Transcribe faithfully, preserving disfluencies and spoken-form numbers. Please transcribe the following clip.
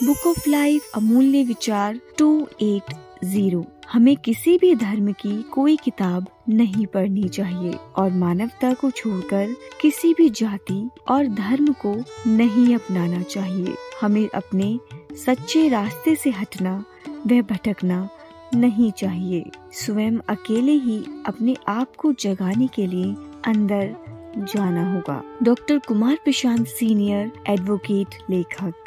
Book of life अमूल्य विचार to eight zero. हमें किसी भी धर्म की कोई किताब नहीं पढ़नी चाहिए और मानवता को छोड़कर किसी भी जाति और धर्म को नहीं अपनाना चाहिए। हमें अपने सच्चे रास्ते से हटना व भटकना नहीं चाहिए। स्वयं अकेले ही अपने आप को जगाने के लिए अंदर जाना होगा। Doctor Kumar Prashant, senior advocate, लेखक।